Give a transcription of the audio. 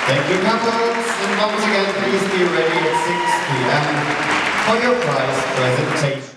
Thank you, couples. And once again, please be ready at 6 p.m. for your prize presentation.